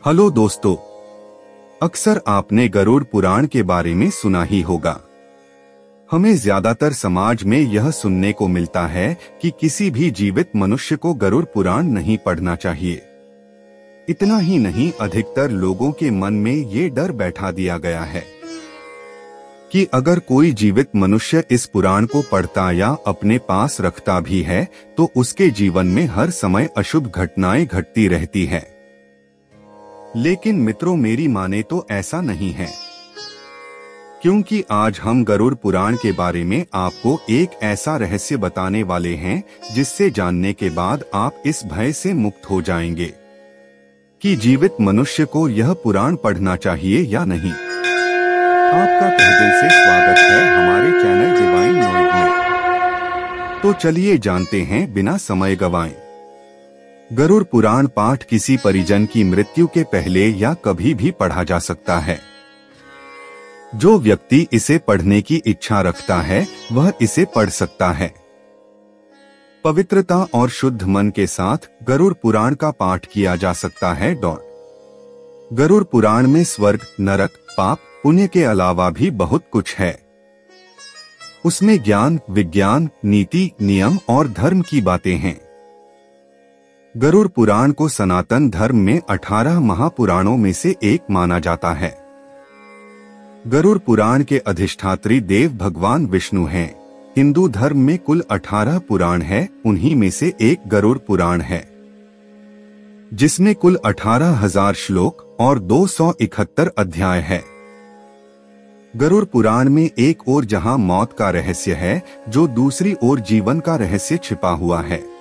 Hello दोस्तों, अक्सर आपने गरुड़ पुराण के बारे में सुना ही होगा। हमें ज्यादातर समाज में यह सुनने को मिलता है कि किसी भी जीवित मनुष्य को गरुड़ पुराण नहीं पढ़ना चाहिए। इतना ही नहीं, अधिकतर लोगों के मन में ये डर बैठा दिया गया है कि अगर कोई जीवित मनुष्य इस पुराण को पढ़ता या अपने पास रखता भी है तो उसके जीवन में हर समय अशुभ घटनाएं घटती रहती है। लेकिन मित्रों, मेरी माने तो ऐसा नहीं है, क्योंकि आज हम गरुड़ पुराण के बारे में आपको एक ऐसा रहस्य बताने वाले हैं जिससे जानने के बाद आप इस भय से मुक्त हो जाएंगे कि जीवित मनुष्य को यह पुराण पढ़ना चाहिए या नहीं। आपका तहे दिल से स्वागत है हमारे चैनल डिवाइन नॉलेज में। तो चलिए जानते हैं बिना समय गवाएं। गरुड़ पुराण पाठ किसी परिजन की मृत्यु के पहले या कभी भी पढ़ा जा सकता है। जो व्यक्ति इसे पढ़ने की इच्छा रखता है वह इसे पढ़ सकता है। पवित्रता और शुद्ध मन के साथ गरुड़ पुराण का पाठ किया जा सकता है। गरुड़ पुराण में स्वर्ग, नरक, पाप, पुण्य के अलावा भी बहुत कुछ है। उसमें ज्ञान, विज्ञान, नीति, नियम और धर्म की बातें हैं। गरुड़ पुराण को सनातन धर्म में 18 महापुराणों में से एक माना जाता है। गरुड़ पुराण के अधिष्ठात्री देव भगवान विष्णु हैं। हिंदू धर्म में कुल 18 पुराण है, उन्हीं में से एक गरुड़ पुराण है जिसमें कुल 18,000 श्लोक और 271 अध्याय है। गरुड़ पुराण में एक ओर जहां मौत का रहस्य है, जो दूसरी ओर जीवन का रहस्य छिपा हुआ है।